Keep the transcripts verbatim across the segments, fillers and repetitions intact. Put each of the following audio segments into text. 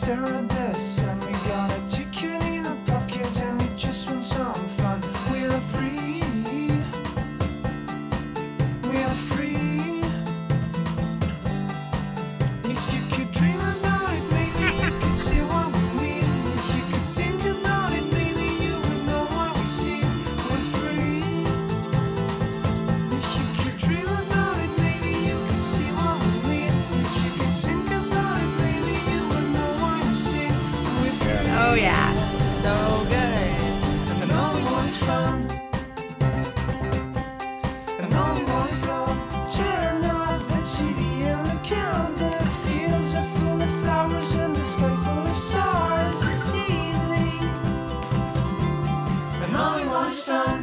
stare at this, and we got a ticket in a pocket, and we just want some fun. We are free. We are free. If you could dream about it, maybe you could see what we mean. If you could think about it, maybe you would know what we see. We're free. If you could dream about it, maybe you could see what we mean. If you could think about it, maybe you would know what we see. We're free. Oh yeah, so good. And all we want is fun. And all we want is love. Turn off the T V and look out. The fields are full of flowers and the sky full of stars. It's easy. And all we want is fun.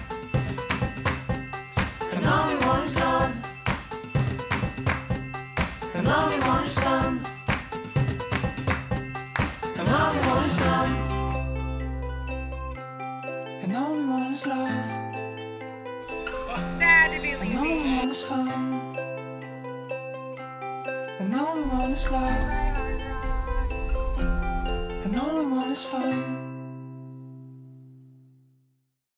And all we want is love. And all we want is fun. And all we want is love. And all we want is love. Sad to be And all we leaving. want is fun. And all we want is love. And all we want is fun.